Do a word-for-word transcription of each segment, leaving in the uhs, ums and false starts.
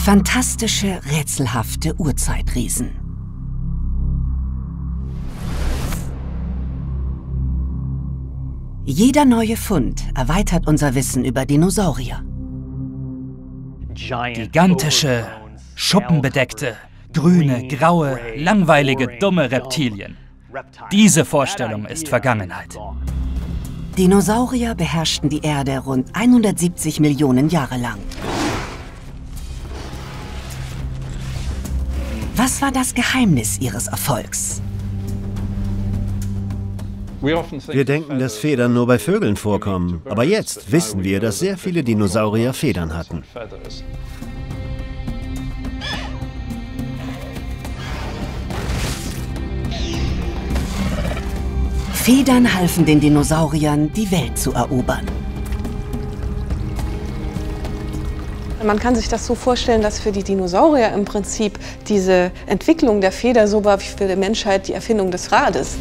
Fantastische, rätselhafte Urzeitriesen. Jeder neue Fund erweitert unser Wissen über Dinosaurier. Gigantische, schuppenbedeckte, grüne, graue, langweilige, dumme Reptilien. Diese Vorstellung ist Vergangenheit. Dinosaurier beherrschten die Erde rund hundertsiebzig Millionen Jahre lang. Was war das Geheimnis ihres Erfolgs? Wir denken, dass Federn nur bei Vögeln vorkommen. Aber jetzt wissen wir, dass sehr viele Dinosaurier Federn hatten. Federn halfen den Dinosauriern, die Welt zu erobern. Man kann sich das so vorstellen, dass für die Dinosaurier im Prinzip diese Entwicklung der Feder so war wie für die Menschheit die Erfindung des Rades.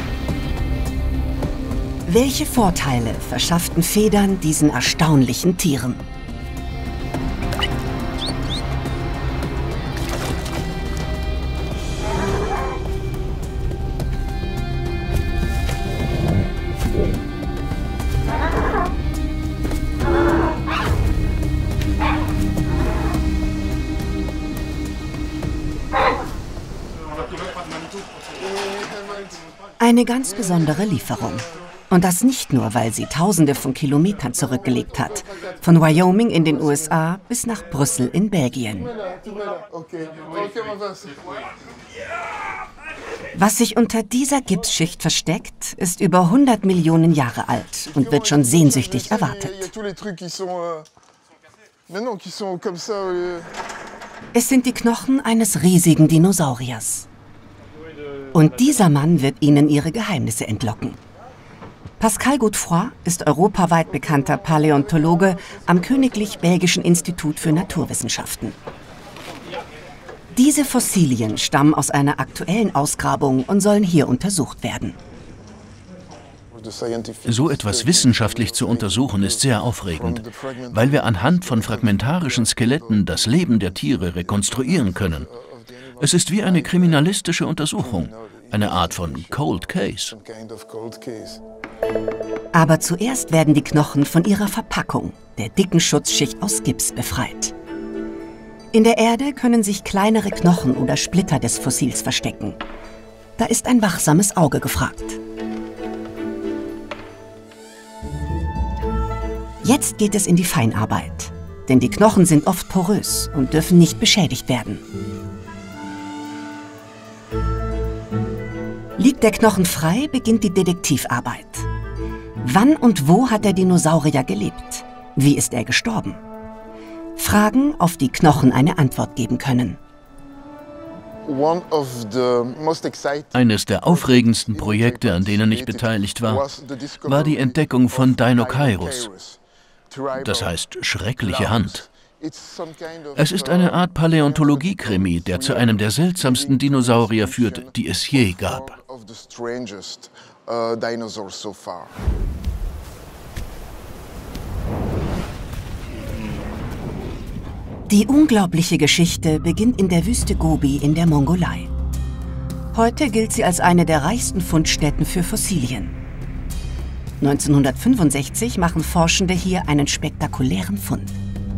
Welche Vorteile verschafften Federn diesen erstaunlichen Tieren? Eine ganz besondere Lieferung. Und das nicht nur, weil sie Tausende von Kilometern zurückgelegt hat. Von Wyoming in den U S A bis nach Brüssel in Belgien. Was sich unter dieser Gipsschicht versteckt, ist über hundert Millionen Jahre alt und wird schon sehnsüchtig erwartet. Es sind die Knochen eines riesigen Dinosauriers. Und dieser Mann wird Ihnen ihre Geheimnisse entlocken. Pascal Godefroy ist europaweit bekannter Paläontologe am Königlich Belgischen Institut für Naturwissenschaften. Diese Fossilien stammen aus einer aktuellen Ausgrabung und sollen hier untersucht werden. So etwas wissenschaftlich zu untersuchen, ist sehr aufregend, weil wir anhand von fragmentarischen Skeletten das Leben der Tiere rekonstruieren können. Es ist wie eine kriminalistische Untersuchung, eine Art von Cold Case. Aber zuerst werden die Knochen von ihrer Verpackung, der dicken Schutzschicht aus Gips, befreit. In der Erde können sich kleinere Knochen oder Splitter des Fossils verstecken. Da ist ein wachsames Auge gefragt. Jetzt geht es in die Feinarbeit, denn die Knochen sind oft porös und dürfen nicht beschädigt werden. Liegt der Knochen frei, beginnt die Detektivarbeit. Wann und wo hat der Dinosaurier gelebt? Wie ist er gestorben? Fragen, auf die Knochen eine Antwort geben können. Eines der aufregendsten Projekte, an denen ich beteiligt war, war die Entdeckung von Deinocheirus. Das heißt schreckliche Hand. Es ist eine Art Paläontologie-Krimi, der zu einem der seltsamsten Dinosaurier führt, die es je gab. Die unglaubliche Geschichte beginnt in der Wüste Gobi in der Mongolei. Heute gilt sie als eine der reichsten Fundstätten für Fossilien. neunzehnhundertfünfundsechzig machen Forschende hier einen spektakulären Fund.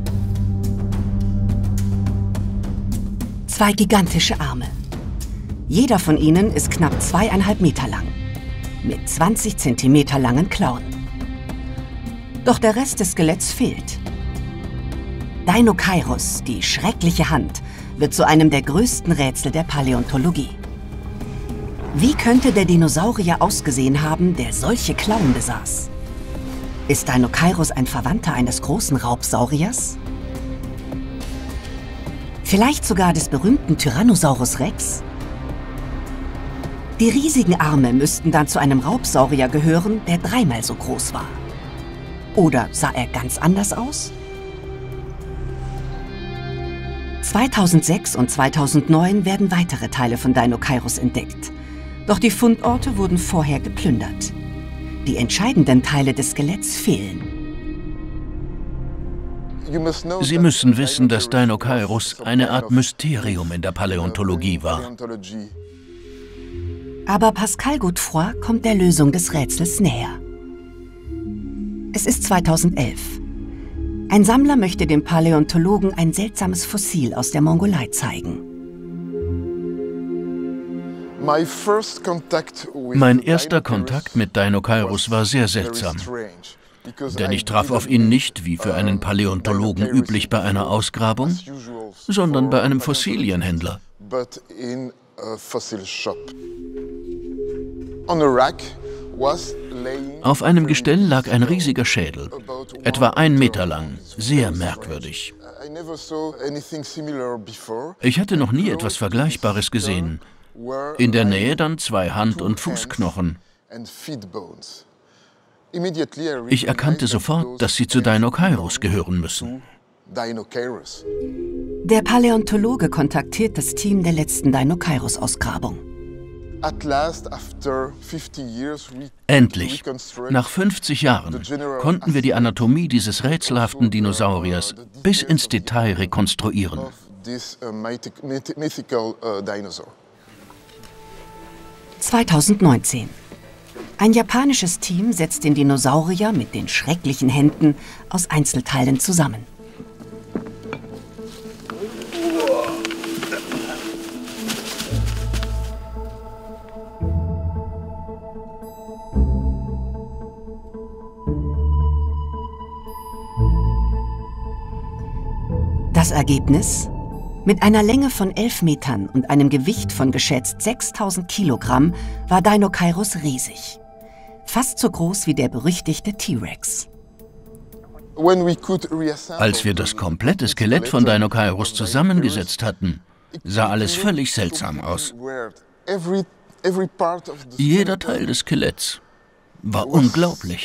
Zwei gigantische Arme. Jeder von ihnen ist knapp zweieinhalb Meter lang, mit zwanzig Zentimeter langen Klauen. Doch der Rest des Skeletts fehlt. Deinocheirus, die schreckliche Hand, wird zu einem der größten Rätsel der Paläontologie. Wie könnte der Dinosaurier ausgesehen haben, der solche Klauen besaß? Ist Deinocheirus ein Verwandter eines großen Raubsauriers? Vielleicht sogar des berühmten Tyrannosaurus Rex? Die riesigen Arme müssten dann zu einem Raubsaurier gehören, der dreimal so groß war. Oder sah er ganz anders aus? zweitausendsechs und zweitausendneun werden weitere Teile von Deinocheirus entdeckt. Doch die Fundorte wurden vorher geplündert. Die entscheidenden Teile des Skeletts fehlen. Sie müssen wissen, dass Deinocheirus eine Art Mysterium in der Paläontologie war. Aber Pascal Godefroy kommt der Lösung des Rätsels näher. Es ist zweitausendelf. Ein Sammler möchte dem Paläontologen ein seltsames Fossil aus der Mongolei zeigen. Mein erster Kontakt mit Deinocheirus war sehr seltsam. Denn ich traf auf ihn nicht, wie für einen Paläontologen üblich, bei einer Ausgrabung, sondern bei einem Fossilienhändler. Auf einem Gestell lag ein riesiger Schädel, etwa ein Meter lang, sehr merkwürdig. Ich hatte noch nie etwas Vergleichbares gesehen. In der Nähe dann zwei Hand- und Fußknochen. Ich erkannte sofort, dass sie zu Deinocheirus gehören müssen. Der Paläontologe kontaktiert das Team der letzten Deinocheirus-Ausgrabung. Endlich, nach fünfzig Jahren, konnten wir die Anatomie dieses rätselhaften Dinosauriers bis ins Detail rekonstruieren. zweitausendneunzehn. Ein japanisches Team setzt den Dinosaurier mit den schrecklichen Händen aus Einzelteilen zusammen. Das Ergebnis? Mit einer Länge von elf Metern und einem Gewicht von geschätzt sechstausend Kilogramm war Deinocheirus riesig. Fast so groß wie der berüchtigte T-Rex. Als wir das komplette Skelett von Deinocheirus zusammengesetzt hatten, sah alles völlig seltsam aus. Jeder Teil des Skeletts war unglaublich.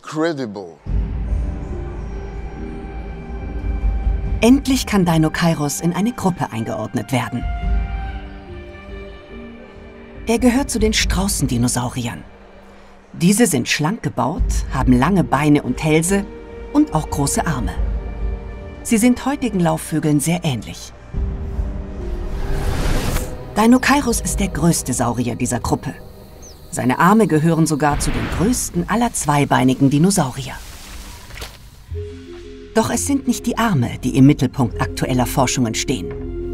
Endlich kann Deinocheirus in eine Gruppe eingeordnet werden. Er gehört zu den Straußendinosauriern. Diese sind schlank gebaut, haben lange Beine und Hälse und auch große Arme. Sie sind heutigen Laufvögeln sehr ähnlich. Deinocheirus ist der größte Saurier dieser Gruppe. Seine Arme gehören sogar zu den größten aller zweibeinigen Dinosaurier. Doch es sind nicht die Arme, die im Mittelpunkt aktueller Forschungen stehen.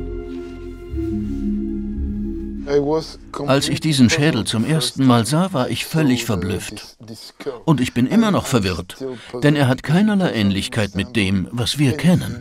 Als ich diesen Schädel zum ersten Mal sah, war ich völlig verblüfft. Und ich bin immer noch verwirrt, denn er hat keinerlei Ähnlichkeit mit dem, was wir kennen.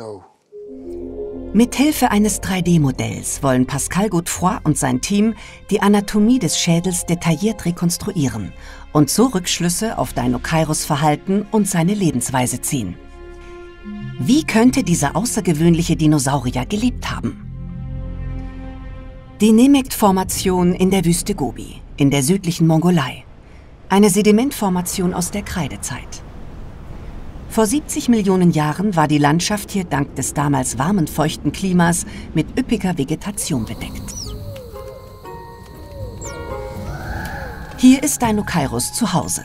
Mithilfe eines drei D Modells wollen Pascal Godefroy und sein Team die Anatomie des Schädels detailliert rekonstruieren und so Rückschlüsse auf Deinocheirus Verhalten und seine Lebensweise ziehen. Wie könnte dieser außergewöhnliche Dinosaurier gelebt haben? Die Nemegt-Formation in der Wüste Gobi, in der südlichen Mongolei. Eine Sedimentformation aus der Kreidezeit. Vor siebzig Millionen Jahren war die Landschaft hier dank des damals warmen, feuchten Klimas mit üppiger Vegetation bedeckt. Hier ist Deinocheirus zu Hause.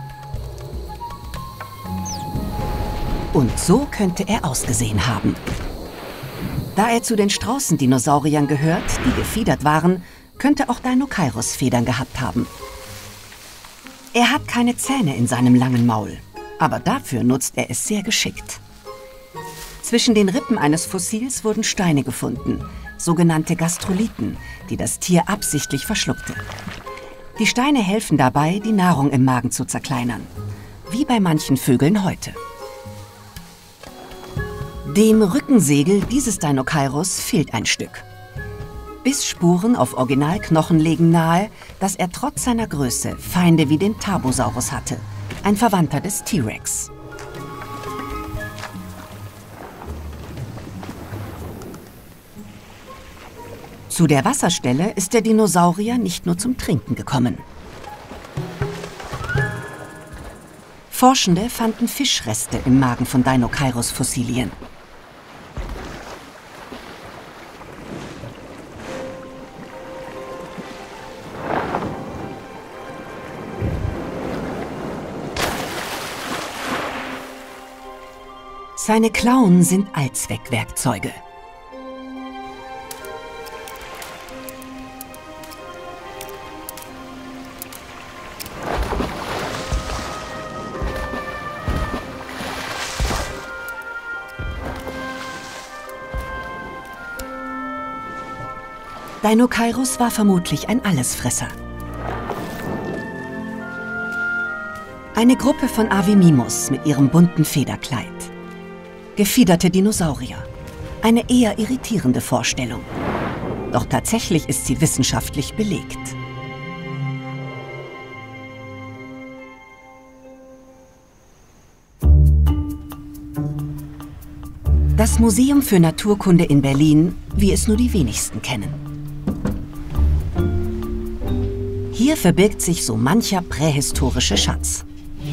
Und so könnte er ausgesehen haben. Da er zu den Straußendinosauriern gehört, die gefiedert waren, könnte auch Deinocheirus Federn gehabt haben. Er hat keine Zähne in seinem langen Maul, aber dafür nutzt er es sehr geschickt. Zwischen den Rippen eines Fossils wurden Steine gefunden, sogenannte Gastrolithen, die das Tier absichtlich verschluckte. Die Steine helfen dabei, die Nahrung im Magen zu zerkleinern, wie bei manchen Vögeln heute. Dem Rückensegel dieses Deinocheirus fehlt ein Stück. Bissspuren auf Originalknochen legen nahe, dass er trotz seiner Größe Feinde wie den Tarbosaurus hatte, ein Verwandter des T-Rex. Zu der Wasserstelle ist der Dinosaurier nicht nur zum Trinken gekommen. Forschende fanden Fischreste im Magen von Deinocheirus-Fossilien. Seine Klauen sind Allzweckwerkzeuge. Deinocheirus war vermutlich ein Allesfresser. Eine Gruppe von Avimimus mit ihrem bunten Federkleid. Gefiederte Dinosaurier. Eine eher irritierende Vorstellung. Doch tatsächlich ist sie wissenschaftlich belegt. Das Museum für Naturkunde in Berlin, wie es nur die wenigsten kennen. Hier verbirgt sich so mancher prähistorische Schatz.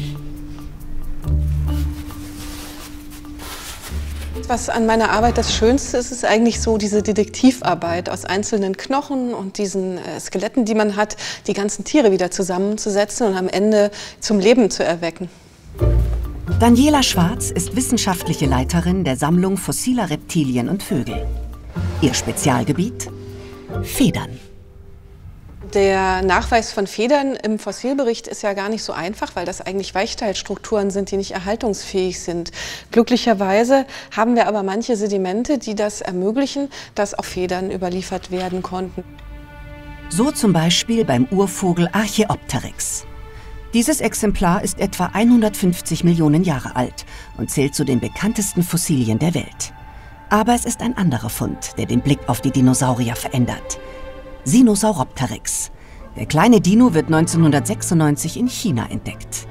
Was an meiner Arbeit das Schönste ist, ist eigentlich so diese Detektivarbeit aus einzelnen Knochen und diesen äh, Skeletten, die man hat, die ganzen Tiere wieder zusammenzusetzen und am Ende zum Leben zu erwecken. Daniela Schwarz ist wissenschaftliche Leiterin der Sammlung fossiler Reptilien und Vögel. Ihr Spezialgebiet? Federn. Der Nachweis von Federn im Fossilbericht ist ja gar nicht so einfach, weil das eigentlich Weichteilstrukturen sind, die nicht erhaltungsfähig sind. Glücklicherweise haben wir aber manche Sedimente, die das ermöglichen, dass auch Federn überliefert werden konnten. So zum Beispiel beim Urvogel Archaeopteryx. Dieses Exemplar ist etwa hundertfünfzig Millionen Jahre alt und zählt zu den bekanntesten Fossilien der Welt. Aber es ist ein anderer Fund, der den Blick auf die Dinosaurier verändert. Sinosauropteryx. Der kleine Dino wird neunzehnhundertsechsundneunzig in China entdeckt.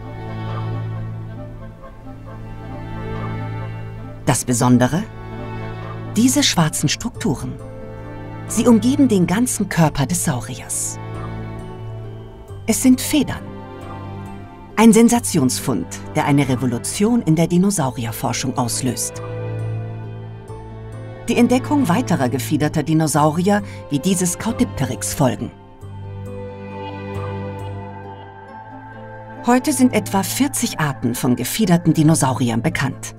Das Besondere? Diese schwarzen Strukturen. Sie umgeben den ganzen Körper des Sauriers. Es sind Federn. Ein Sensationsfund, der eine Revolution in der Dinosaurierforschung auslöst. Die Entdeckung weiterer gefiederter Dinosaurier wie dieses Caudipteryx folgen. Heute sind etwa vierzig Arten von gefiederten Dinosauriern bekannt.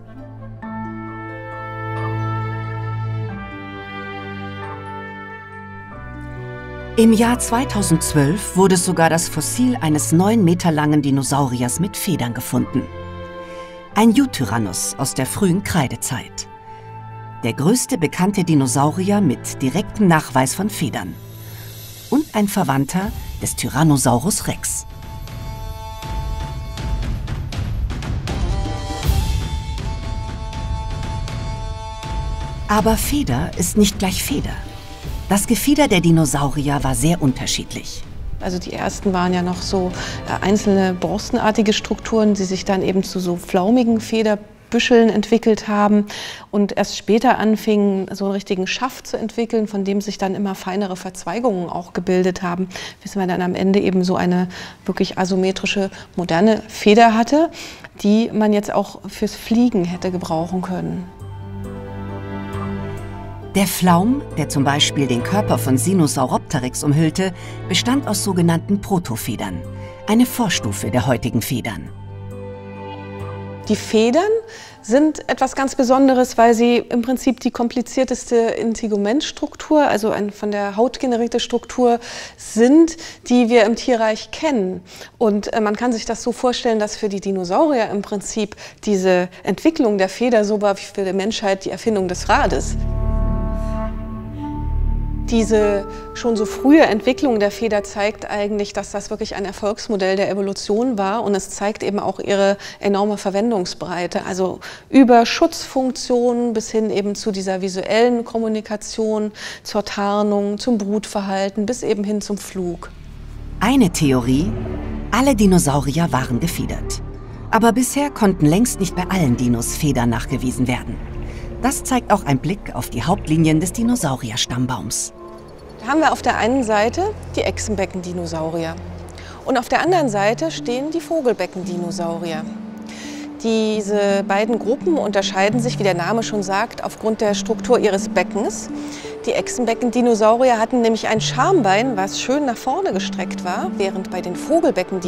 Im Jahr zweitausendzwölf wurde sogar das Fossil eines neun Meter langen Dinosauriers mit Federn gefunden. Ein Eutyrannus aus der frühen Kreidezeit. Der größte bekannte Dinosaurier mit direktem Nachweis von Federn. Und ein Verwandter des Tyrannosaurus Rex. Aber Feder ist nicht gleich Feder. Das Gefieder der Dinosaurier war sehr unterschiedlich. Also die ersten waren ja noch so äh, einzelne borstenartige Strukturen, die sich dann eben zu so flaumigen Federbüscheln entwickelt haben und erst später anfingen, so einen richtigen Schaft zu entwickeln, von dem sich dann immer feinere Verzweigungen auch gebildet haben, bis man dann am Ende eben so eine wirklich asymmetrische, moderne Feder hatte, die man jetzt auch fürs Fliegen hätte gebrauchen können. Der Flaum, der zum Beispiel den Körper von Sinosauropteryx umhüllte, bestand aus sogenannten Protofedern, eine Vorstufe der heutigen Federn. Die Federn sind etwas ganz Besonderes, weil sie im Prinzip die komplizierteste Integumentstruktur, also eine von der Haut generierte Struktur sind, die wir im Tierreich kennen. Und äh, man kann sich das so vorstellen, dass für die Dinosaurier im Prinzip diese Entwicklung der Feder so war wie für die Menschheit die Erfindung des Rades. Diese schon so frühe Entwicklung der Feder zeigt eigentlich, dass das wirklich ein Erfolgsmodell der Evolution war und es zeigt eben auch ihre enorme Verwendungsbreite, also über Schutzfunktionen bis hin eben zu dieser visuellen Kommunikation, zur Tarnung, zum Brutverhalten bis eben hin zum Flug. Eine Theorie: Alle Dinosaurier waren gefiedert. Aber bisher konnten längst nicht bei allen Dinos Federn nachgewiesen werden. Das zeigt auch ein Blick auf die Hauptlinien des Dinosaurier-Stammbaums. Da haben wir auf der einen Seite die Echsenbecken-Dinosaurier und auf der anderen Seite stehen die Vogelbecken-Dinosaurier. Diese beiden Gruppen unterscheiden sich, wie der Name schon sagt, aufgrund der Struktur ihres Beckens. Die Echsenbecken-Dinosaurier hatten nämlich ein Schambein, was schön nach vorne gestreckt war, während bei den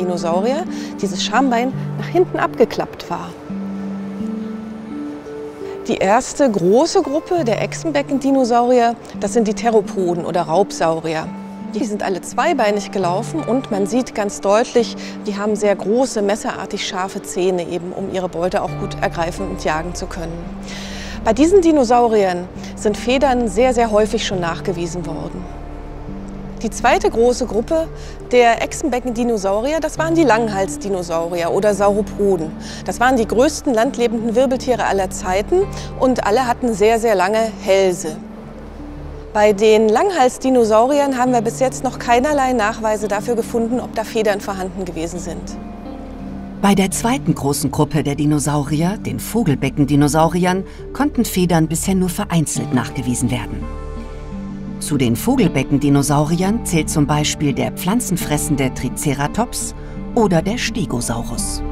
Vogelbecken-Dinosaurier dieses Schambein nach hinten abgeklappt war. Die erste große Gruppe der Echsenbeckendinosaurier, das sind die Theropoden oder Raubsaurier. Die sind alle zweibeinig gelaufen und man sieht ganz deutlich, die haben sehr große, messerartig scharfe Zähne, eben, um ihre Beute auch gut ergreifen und jagen zu können. Bei diesen Dinosauriern sind Federn sehr, sehr häufig schon nachgewiesen worden. Die zweite große Gruppe der Echsenbeckendinosaurier, das waren die Langhalsdinosaurier oder Sauropoden. Das waren die größten landlebenden Wirbeltiere aller Zeiten und alle hatten sehr, sehr lange Hälse. Bei den Langhalsdinosauriern haben wir bis jetzt noch keinerlei Nachweise dafür gefunden, ob da Federn vorhanden gewesen sind. Bei der zweiten großen Gruppe der Dinosaurier, den Vogelbeckendinosauriern, konnten Federn bisher nur vereinzelt nachgewiesen werden. Zu den Vogelbeckendinosauriern zählt zum Beispiel der pflanzenfressende Triceratops oder der Stegosaurus.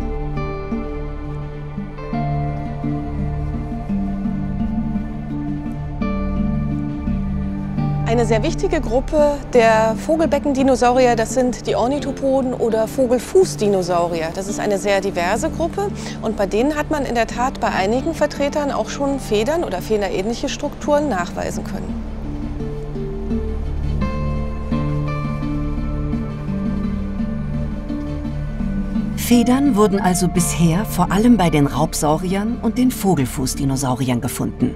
Eine sehr wichtige Gruppe der Vogelbeckendinosaurier, das sind die Ornithopoden oder Vogelfußdinosaurier. Das ist eine sehr diverse Gruppe und bei denen hat man in der Tat bei einigen Vertretern auch schon Federn oder federähnliche Strukturen nachweisen können. Federn wurden also bisher vor allem bei den Raubsauriern und den Vogelfußdinosauriern gefunden.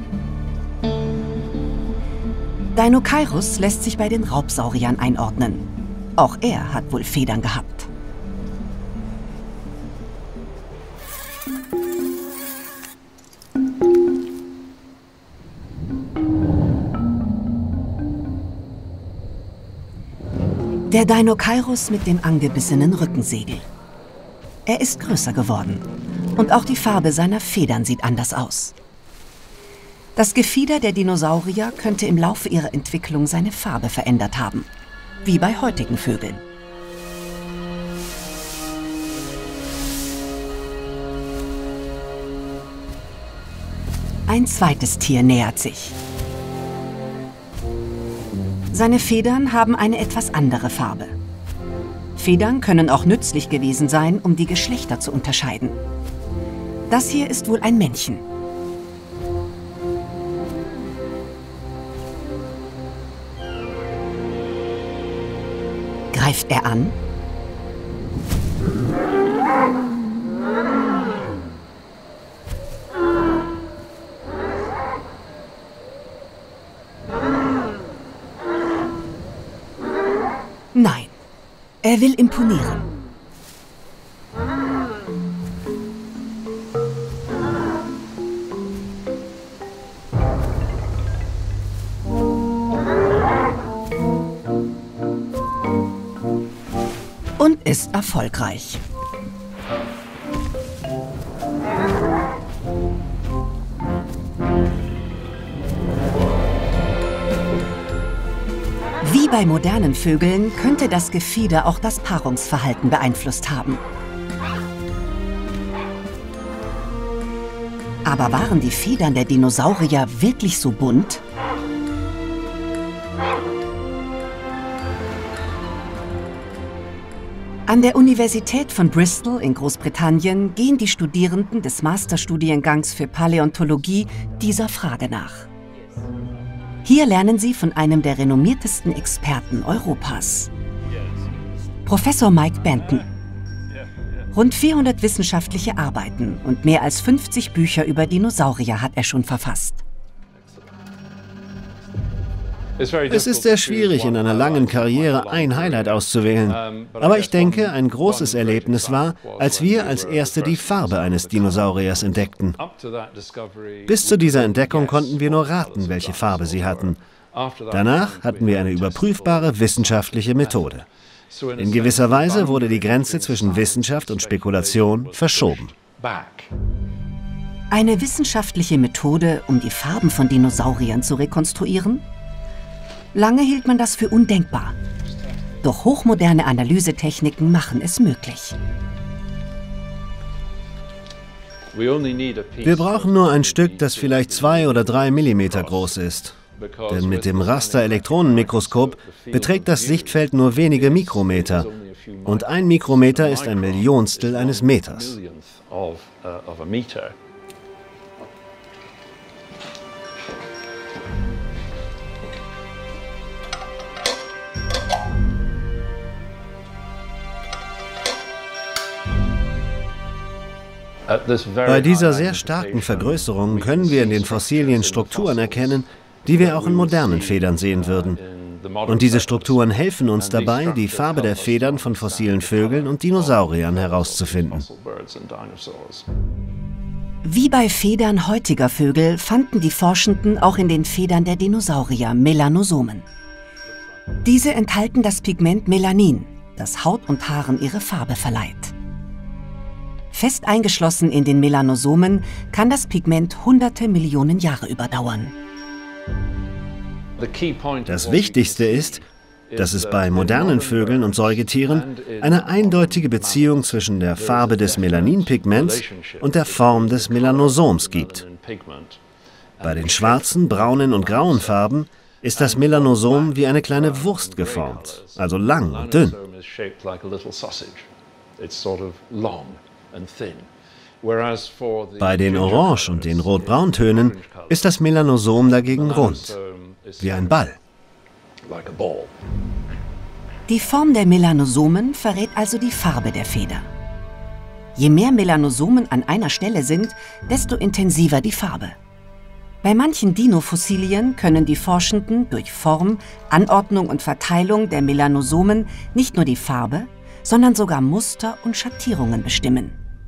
Deinocheirus lässt sich bei den Raubsauriern einordnen. Auch er hat wohl Federn gehabt. Der Deinocheirus mit dem angebissenen Rückensegel. Er ist größer geworden und auch die Farbe seiner Federn sieht anders aus. Das Gefieder der Dinosaurier könnte im Laufe ihrer Entwicklung seine Farbe verändert haben, wie bei heutigen Vögeln. Ein zweites Tier nähert sich. Seine Federn haben eine etwas andere Farbe. Federn können auch nützlich gewesen sein, um die Geschlechter zu unterscheiden. Das hier ist wohl ein Männchen. Greift er an? Nein, er will imponieren. Und ist erfolgreich. Wie bei modernen Vögeln könnte das Gefieder auch das Paarungsverhalten beeinflusst haben. Aber waren die Federn der Dinosaurier wirklich so bunt? An der Universität von Bristol in Großbritannien gehen die Studierenden des Masterstudiengangs für Paläontologie dieser Frage nach. Hier lernen sie von einem der renommiertesten Experten Europas, Professor Mike Benton. Rund vierhundert wissenschaftliche Arbeiten und mehr als fünfzig Bücher über Dinosaurier hat er schon verfasst. Es ist sehr schwierig, in einer langen Karriere ein Highlight auszuwählen. Aber ich denke, ein großes Erlebnis war, als wir als Erste die Farbe eines Dinosauriers entdeckten. Bis zu dieser Entdeckung konnten wir nur raten, welche Farbe sie hatten. Danach hatten wir eine überprüfbare wissenschaftliche Methode. In gewisser Weise wurde die Grenze zwischen Wissenschaft und Spekulation verschoben. Eine wissenschaftliche Methode, um die Farben von Dinosauriern zu rekonstruieren? Lange hielt man das für undenkbar. Doch hochmoderne Analysetechniken machen es möglich. Wir brauchen nur ein Stück, das vielleicht zwei oder drei Millimeter groß ist. Denn mit dem Raster-Elektronenmikroskop beträgt das Sichtfeld nur wenige Mikrometer. Und ein Mikrometer ist ein Millionstel eines Meters. Bei dieser sehr starken Vergrößerung können wir in den Fossilien Strukturen erkennen, die wir auch in modernen Federn sehen würden. Und diese Strukturen helfen uns dabei, die Farbe der Federn von fossilen Vögeln und Dinosauriern herauszufinden. Wie bei Federn heutiger Vögel fanden die Forschenden auch in den Federn der Dinosaurier Melanosomen. Diese enthalten das Pigment Melanin, das Haut und Haaren ihre Farbe verleiht. Fest eingeschlossen in den Melanosomen kann das Pigment hunderte Millionen Jahre überdauern. Das Wichtigste ist, dass es bei modernen Vögeln und Säugetieren eine eindeutige Beziehung zwischen der Farbe des Melaninpigments und der Form des Melanosoms gibt. Bei den schwarzen, braunen und grauen Farben ist das Melanosom wie eine kleine Wurst geformt, also lang und dünn. Bei den Orange- und den Rot-Brauntönen ist das Melanosom dagegen rund, wie ein Ball. Die Form der Melanosomen verrät also die Farbe der Feder. Je mehr Melanosomen an einer Stelle sind, desto intensiver die Farbe. Bei manchen Dinofossilien können die Forschenden durch Form, Anordnung und Verteilung der Melanosomen nicht nur die Farbe, sondern sogar Muster und Schattierungen bestimmen.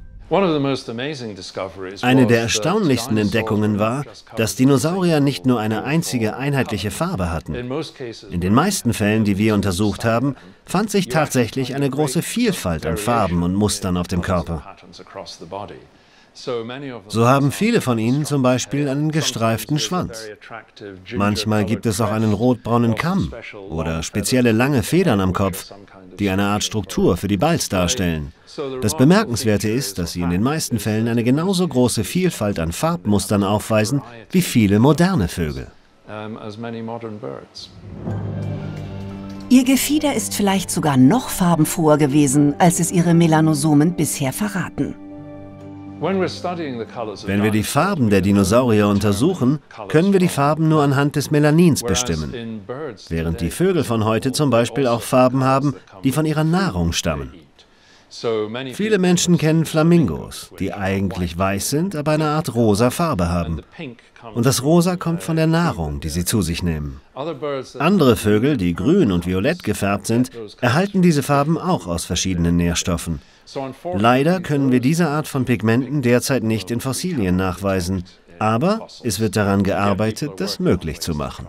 Eine der erstaunlichsten Entdeckungen war, dass Dinosaurier nicht nur eine einzige einheitliche Farbe hatten. In den meisten Fällen, die wir untersucht haben, fand sich tatsächlich eine große Vielfalt an Farben und Mustern auf dem Körper. So haben viele von ihnen zum Beispiel einen gestreiften Schwanz. Manchmal gibt es auch einen rotbraunen Kamm oder spezielle lange Federn am Kopf, die eine Art Struktur für die Balz darstellen. Das Bemerkenswerte ist, dass sie in den meisten Fällen eine genauso große Vielfalt an Farbmustern aufweisen wie viele moderne Vögel. Ihr Gefieder ist vielleicht sogar noch farbenfroher gewesen, als es ihre Melanosomen bisher verraten. Wenn wir die Farben der Dinosaurier untersuchen, können wir die Farben nur anhand des Melanins bestimmen, während die Vögel von heute zum Beispiel auch Farben haben, die von ihrer Nahrung stammen. Viele Menschen kennen Flamingos, die eigentlich weiß sind, aber eine Art rosa Farbe haben. Und das Rosa kommt von der Nahrung, die sie zu sich nehmen. Andere Vögel, die grün und violett gefärbt sind, erhalten diese Farben auch aus verschiedenen Nährstoffen. Leider können wir diese Art von Pigmenten derzeit nicht in Fossilien nachweisen, aber es wird daran gearbeitet, das möglich zu machen.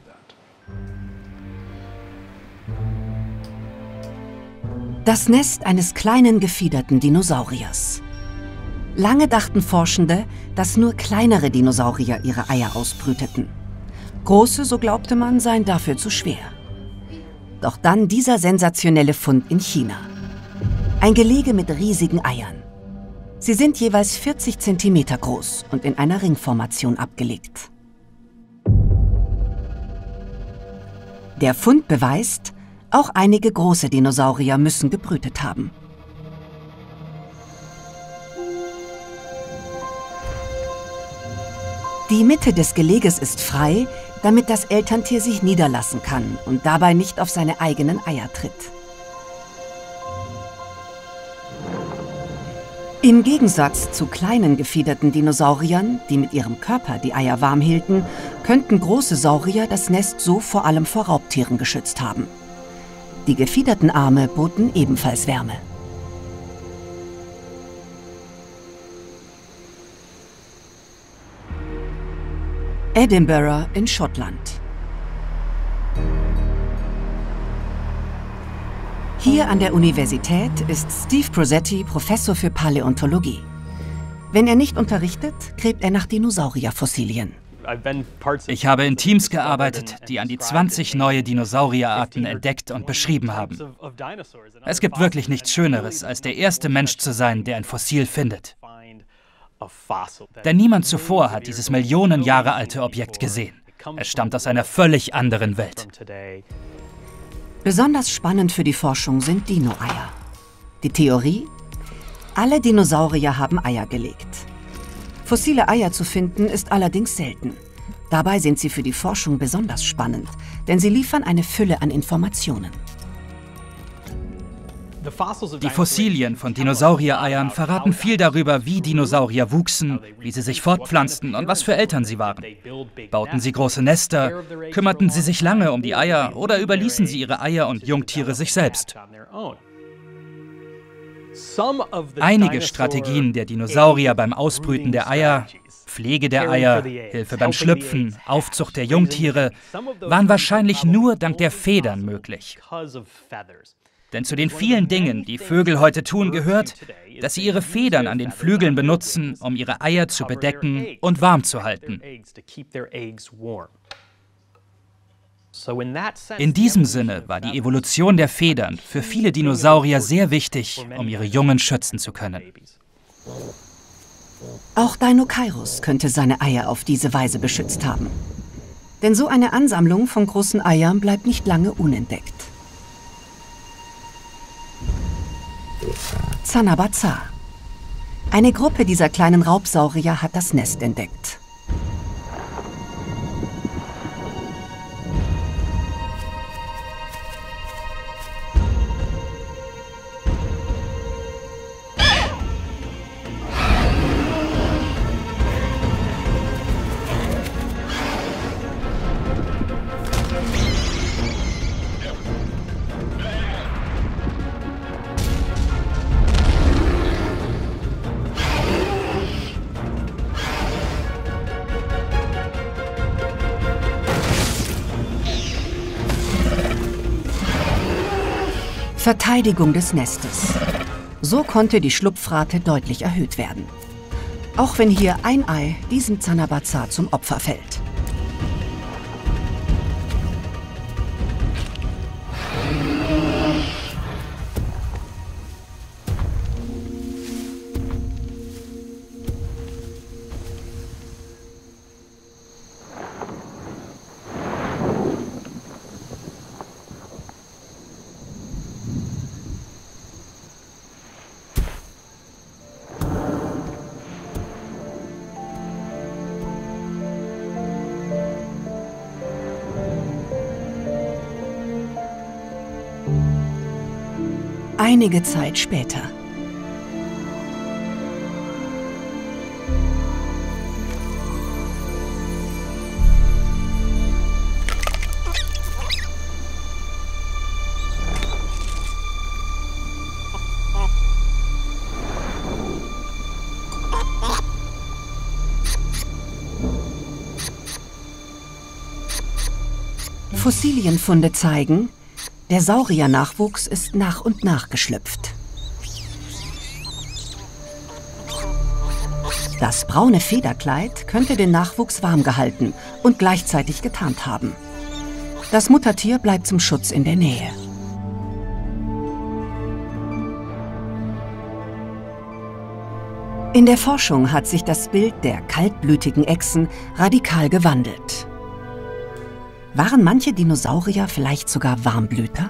Das Nest eines kleinen gefiederten Dinosauriers. Lange dachten Forschende, dass nur kleinere Dinosaurier ihre Eier ausbrüteten. Große, so glaubte man, seien dafür zu schwer. Doch dann dieser sensationelle Fund in China. Ein Gelege mit riesigen Eiern. Sie sind jeweils vierzig Zentimeter groß und in einer Ringformation abgelegt. Der Fund beweist, auch einige große Dinosaurier müssen gebrütet haben. Die Mitte des Geleges ist frei, damit das Elterntier sich niederlassen kann und dabei nicht auf seine eigenen Eier tritt. Im Gegensatz zu kleinen gefiederten Dinosauriern, die mit ihrem Körper die Eier warm hielten, könnten große Saurier das Nest so vor allem vor Raubtieren geschützt haben. Die gefiederten Arme boten ebenfalls Wärme. Edinburgh in Schottland. Hier an der Universität ist Steve Prosetti Professor für Paläontologie. Wenn er nicht unterrichtet, gräbt er nach Dinosaurierfossilien. Ich habe in Teams gearbeitet, die an die zwanzig neue Dinosaurierarten entdeckt und beschrieben haben. Es gibt wirklich nichts Schöneres, als der erste Mensch zu sein, der ein Fossil findet. Denn niemand zuvor hat dieses Millionen Jahre alte Objekt gesehen. Es stammt aus einer völlig anderen Welt. Besonders spannend für die Forschung sind Dino-Eier. Die Theorie? Alle Dinosaurier haben Eier gelegt. Fossile Eier zu finden ist allerdings selten. Dabei sind sie für die Forschung besonders spannend, denn sie liefern eine Fülle an Informationen. Die Fossilien von Dinosaurier-Eiern verraten viel darüber, wie Dinosaurier wuchsen, wie sie sich fortpflanzten und was für Eltern sie waren. Bauten sie große Nester, kümmerten sie sich lange um die Eier oder überließen sie ihre Eier und Jungtiere sich selbst? Einige Strategien der Dinosaurier beim Ausbrüten der Eier, Pflege der Eier, Hilfe beim Schlüpfen, Aufzucht der Jungtiere, waren wahrscheinlich nur dank der Federn möglich. Denn zu den vielen Dingen, die Vögel heute tun, gehört, dass sie ihre Federn an den Flügeln benutzen, um ihre Eier zu bedecken und warm zu halten. In diesem Sinne war die Evolution der Federn für viele Dinosaurier sehr wichtig, um ihre Jungen schützen zu können. Auch Deinocheirus könnte seine Eier auf diese Weise beschützt haben. Denn so eine Ansammlung von großen Eiern bleibt nicht lange unentdeckt. Zanabazar. Eine Gruppe dieser kleinen Raubsaurier hat das Nest entdeckt. Verteidigung des Nestes. So konnte die Schlupfrate deutlich erhöht werden. Auch wenn hier ein Ei diesem Zanabazar zum Opfer fällt. Einige Zeit später. Fossilienfunde zeigen, der Sauriernachwuchs ist nach und nach geschlüpft. Das braune Federkleid könnte den Nachwuchs warm gehalten und gleichzeitig getarnt haben. Das Muttertier bleibt zum Schutz in der Nähe. In der Forschung hat sich das Bild der kaltblütigen Echsen radikal gewandelt. Waren manche Dinosaurier vielleicht sogar Warmblüter?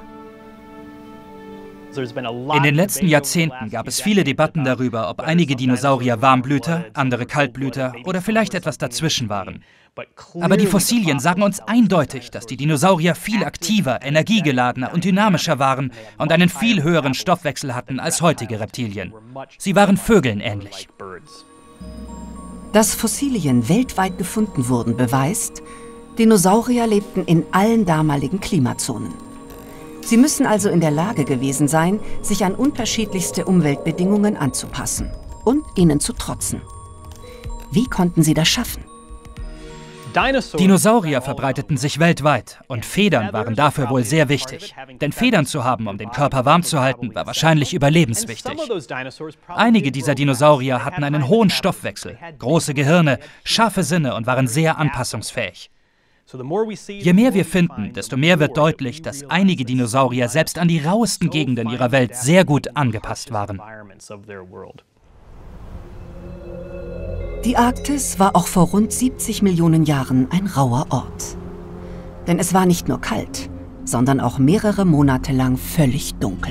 In den letzten Jahrzehnten gab es viele Debatten darüber, ob einige Dinosaurier Warmblüter, andere Kaltblüter oder vielleicht etwas dazwischen waren. Aber die Fossilien sagen uns eindeutig, dass die Dinosaurier viel aktiver, energiegeladener und dynamischer waren und einen viel höheren Stoffwechsel hatten als heutige Reptilien. Sie waren Vögeln ähnlich. Dass Fossilien weltweit gefunden wurden, beweist, Dinosaurier lebten in allen damaligen Klimazonen. Sie müssen also in der Lage gewesen sein, sich an unterschiedlichste Umweltbedingungen anzupassen und ihnen zu trotzen. Wie konnten sie das schaffen? Dinosaurier verbreiteten sich weltweit und Federn waren dafür wohl sehr wichtig. Denn Federn zu haben, um den Körper warm zu halten, war wahrscheinlich überlebenswichtig. Einige dieser Dinosaurier hatten einen hohen Stoffwechsel, große Gehirne, scharfe Sinne und waren sehr anpassungsfähig. Je mehr wir finden, desto mehr wird deutlich, dass einige Dinosaurier selbst an die rauesten Gegenden ihrer Welt sehr gut angepasst waren. Die Arktis war auch vor rund siebzig Millionen Jahren ein rauer Ort. Denn es war nicht nur kalt, sondern auch mehrere Monate lang völlig dunkel.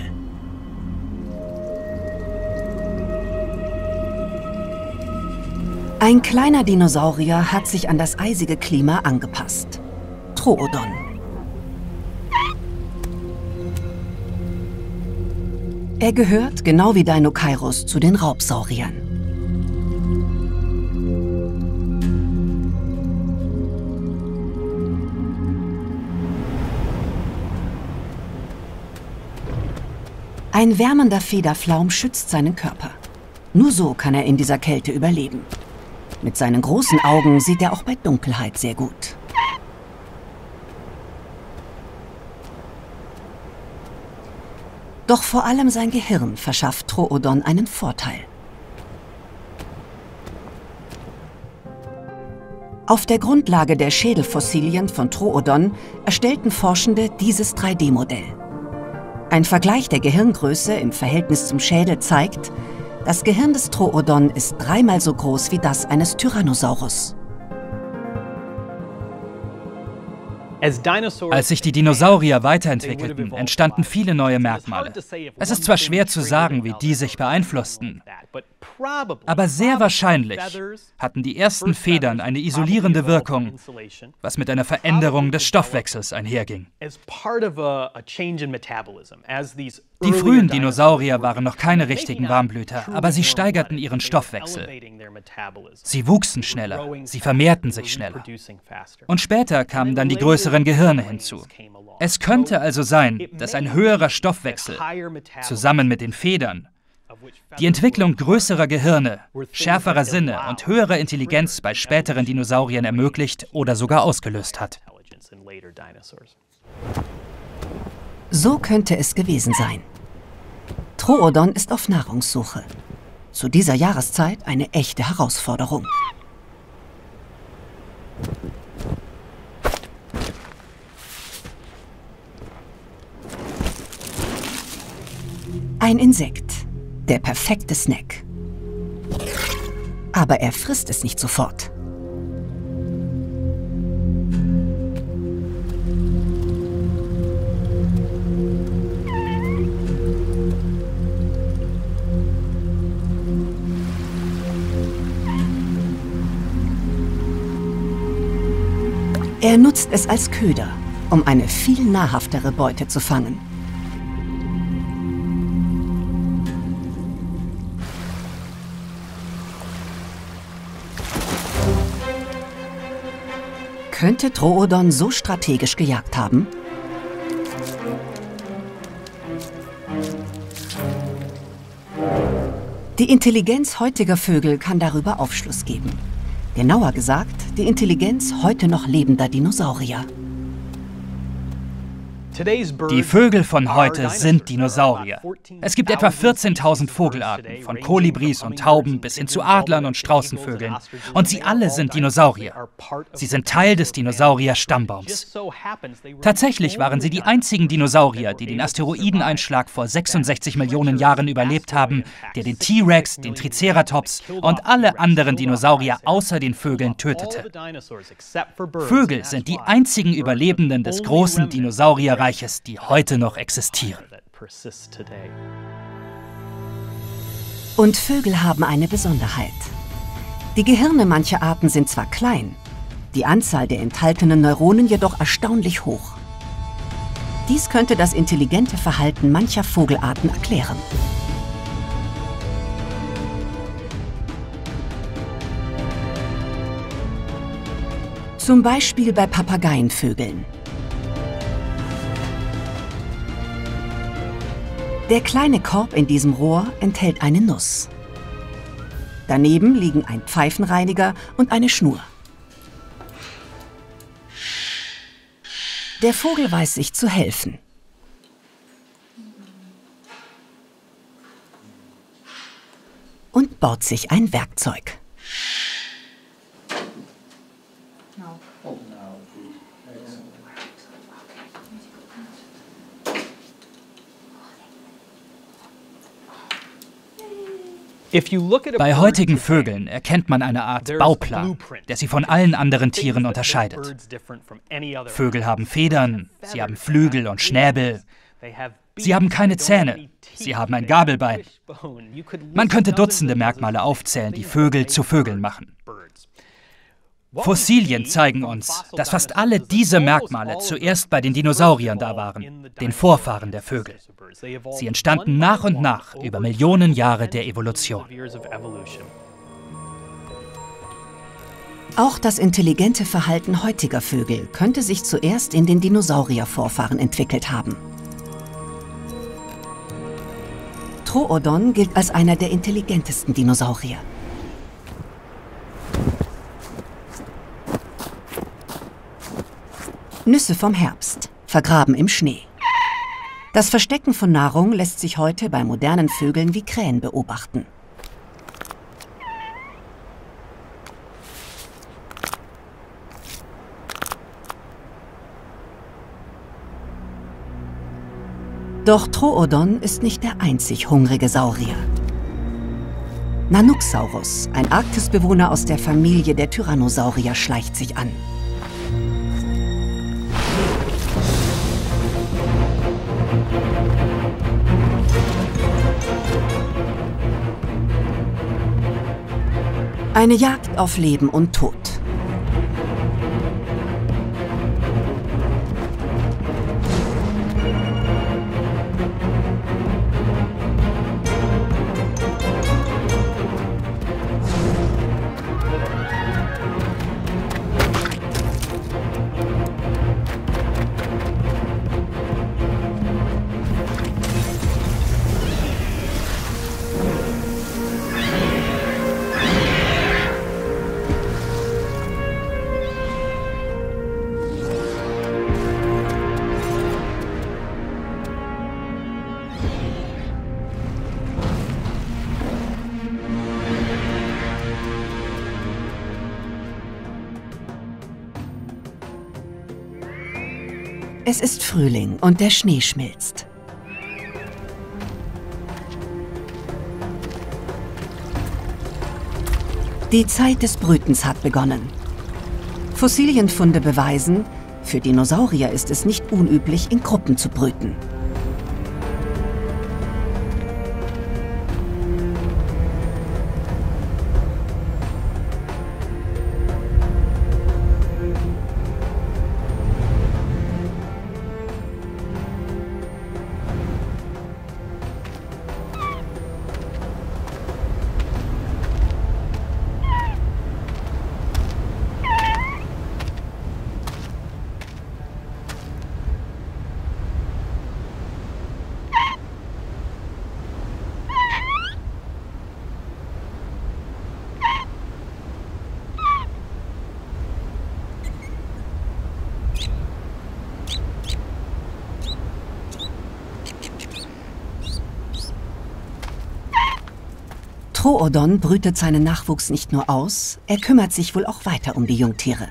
Ein kleiner Dinosaurier hat sich an das eisige Klima angepasst. Troodon. Er gehört, genau wie Deinocheirus, zu den Raubsauriern. Ein wärmender Federflaum schützt seinen Körper. Nur so kann er in dieser Kälte überleben. Mit seinen großen Augen sieht er auch bei Dunkelheit sehr gut. Doch vor allem sein Gehirn verschafft Troodon einen Vorteil. Auf der Grundlage der Schädelfossilien von Troodon erstellten Forschende dieses drei D Modell. Ein Vergleich der Gehirngröße im Verhältnis zum Schädel zeigt, das Gehirn des Troodon ist dreimal so groß wie das eines Tyrannosaurus. Als sich die Dinosaurier weiterentwickelten, entstanden viele neue Merkmale. Es ist zwar schwer zu sagen, wie die sich beeinflussten, aber sehr wahrscheinlich hatten die ersten Federn eine isolierende Wirkung, was mit einer Veränderung des Stoffwechsels einherging. Die frühen Dinosaurier waren noch keine richtigen Warmblüter, aber sie steigerten ihren Stoffwechsel. Sie wuchsen schneller, sie vermehrten sich schneller. Und später kamen dann die größeren Gehirne hinzu. Es könnte also sein, dass ein höherer Stoffwechsel zusammen mit den Federn die Entwicklung größerer Gehirne, schärferer Sinne und höherer Intelligenz bei späteren Dinosauriern ermöglicht oder sogar ausgelöst hat. So könnte es gewesen sein. Troodon ist auf Nahrungssuche. Zu dieser Jahreszeit eine echte Herausforderung. Ein Insekt. Der perfekte Snack. Aber er frisst es nicht sofort. Er nutzt es als Köder, um eine viel nahrhaftere Beute zu fangen. Könnte Troodon so strategisch gejagt haben? Die Intelligenz heutiger Vögel kann darüber Aufschluss geben. Genauer gesagt, die Intelligenz heute noch lebender Dinosaurier. Die Vögel von heute sind Dinosaurier. Es gibt etwa vierzehntausend Vogelarten, von Kolibris und Tauben bis hin zu Adlern und Straußenvögeln. Und sie alle sind Dinosaurier. Sie sind Teil des Dinosaurier-Stammbaums. Tatsächlich waren sie die einzigen Dinosaurier, die den Asteroideneinschlag vor sechsundsechzig Millionen Jahren überlebt haben, der den T-Rex, den Triceratops und alle anderen Dinosaurier außer den Vögeln tötete. Vögel sind die einzigen Überlebenden des großen Dinosaurierreichs, die heute noch existieren. Und Vögel haben eine Besonderheit. Die Gehirne mancher Arten sind zwar klein, die Anzahl der enthaltenen Neuronen jedoch erstaunlich hoch. Dies könnte das intelligente Verhalten mancher Vogelarten erklären. Zum Beispiel bei Papageienvögeln. Der kleine Korb in diesem Rohr enthält eine Nuss. Daneben liegen ein Pfeifenreiniger und eine Schnur. Der Vogel weiß sich zu helfen. Und baut sich ein Werkzeug. Bei heutigen Vögeln erkennt man eine Art Bauplan, der sie von allen anderen Tieren unterscheidet. Vögel haben Federn, sie haben Flügel und Schnäbel. Sie haben keine Zähne, sie haben ein Gabelbein. Man könnte Dutzende Merkmale aufzählen, die Vögel zu Vögeln machen. Fossilien zeigen uns, dass fast alle diese Merkmale zuerst bei den Dinosauriern da waren, den Vorfahren der Vögel. Sie entstanden nach und nach über Millionen Jahre der Evolution. Auch das intelligente Verhalten heutiger Vögel könnte sich zuerst in den Dinosauriervorfahren entwickelt haben. Troodon gilt als einer der intelligentesten Dinosaurier. Nüsse vom Herbst, vergraben im Schnee. Das Verstecken von Nahrung lässt sich heute bei modernen Vögeln wie Krähen beobachten. Doch Troodon ist nicht der einzig hungrige Saurier. Nanooksaurus, ein Arktisbewohner aus der Familie der Tyrannosaurier, schleicht sich an. Eine Jagd auf Leben und Tod. Es ist Frühling und der Schnee schmilzt. Die Zeit des Brütens hat begonnen. Fossilienfunde beweisen, für Dinosaurier ist es nicht unüblich, in Gruppen zu brüten. Troodon brütet seinen Nachwuchs nicht nur aus, er kümmert sich wohl auch weiter um die Jungtiere.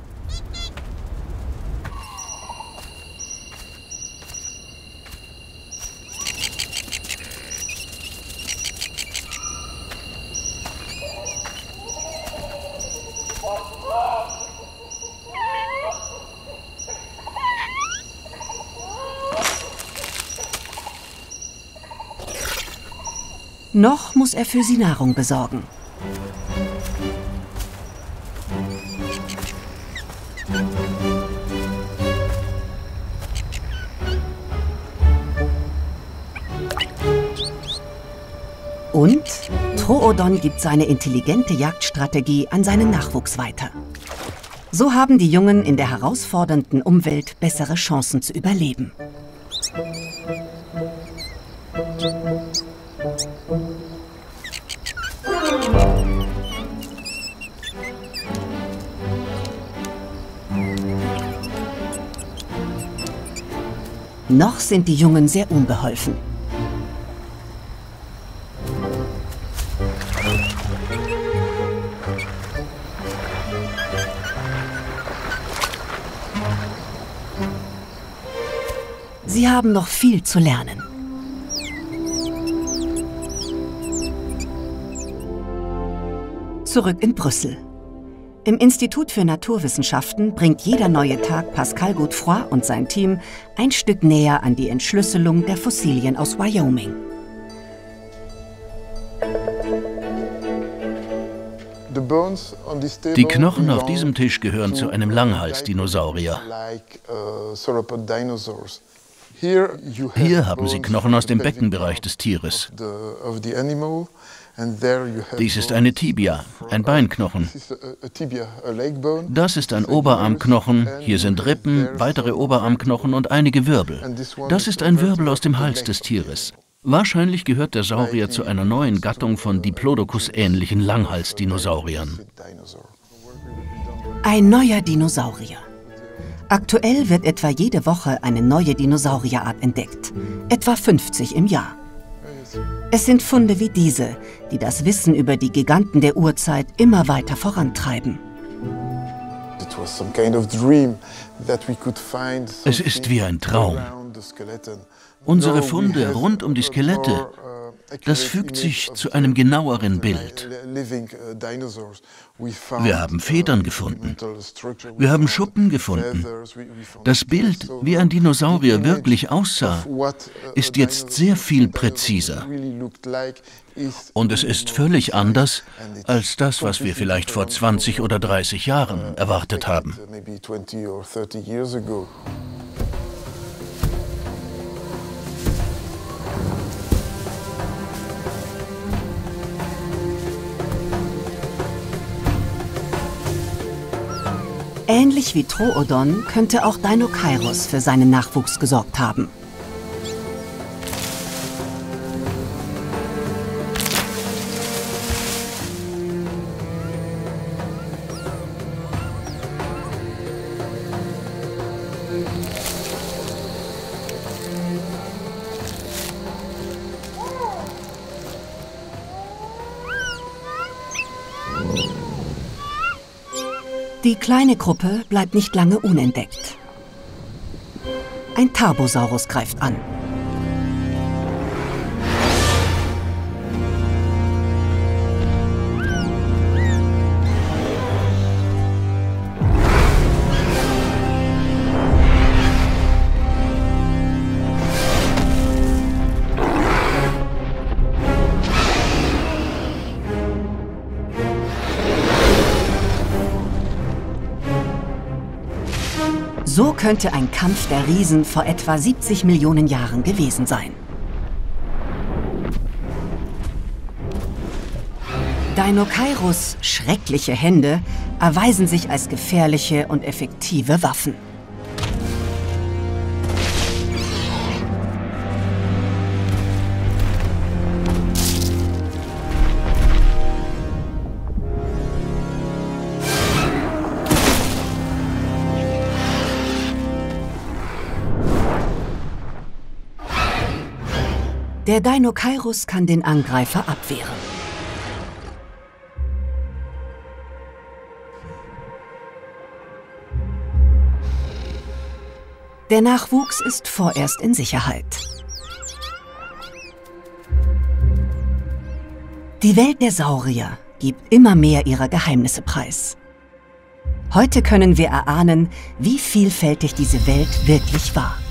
Noch muss er für sie Nahrung besorgen. Und Troodon gibt seine intelligente Jagdstrategie an seinen Nachwuchs weiter. So haben die Jungen in der herausfordernden Umwelt bessere Chancen zu überleben. Noch sind die Jungen sehr unbeholfen. Sie haben noch viel zu lernen. Zurück in Brüssel. Im Institut für Naturwissenschaften bringt jeder neue Tag Pascal Godefroy und sein Team ein Stück näher an die Entschlüsselung der Fossilien aus Wyoming. Die Knochen auf diesem Tisch gehören zu einem Langhals-Dinosaurier. Hier haben Sie Knochen aus dem Beckenbereich des Tieres. Dies ist eine Tibia, ein Beinknochen. Das ist ein Oberarmknochen, hier sind Rippen, weitere Oberarmknochen und einige Wirbel. Das ist ein Wirbel aus dem Hals des Tieres. Wahrscheinlich gehört der Saurier zu einer neuen Gattung von Diplodocus-ähnlichen Langhals-Dinosauriern. Ein neuer Dinosaurier. Aktuell wird etwa jede Woche eine neue Dinosaurierart entdeckt, etwa fünfzig im Jahr. Es sind Funde wie diese, die das Wissen über die Giganten der Urzeit immer weiter vorantreiben. Es ist wie ein Traum. Unsere Funde rund um die Skelette, das fügt sich zu einem genaueren Bild. Wir haben Federn gefunden. Wir haben Schuppen gefunden. Das Bild, wie ein Dinosaurier wirklich aussah, ist jetzt sehr viel präziser. Und es ist völlig anders als das, was wir vielleicht vor zwanzig oder dreißig Jahren erwartet haben. Ähnlich wie Troodon könnte auch Deinocheirus für seinen Nachwuchs gesorgt haben. Die kleine Gruppe bleibt nicht lange unentdeckt. Ein Tarbosaurus greift an. So könnte ein Kampf der Riesen vor etwa siebzig Millionen Jahren gewesen sein. Deinocheirus' schreckliche Hände erweisen sich als gefährliche und effektive Waffen. Der Deinocheirus kann den Angreifer abwehren. Der Nachwuchs ist vorerst in Sicherheit. Die Welt der Saurier gibt immer mehr ihrer Geheimnisse preis. Heute können wir erahnen, wie vielfältig diese Welt wirklich war.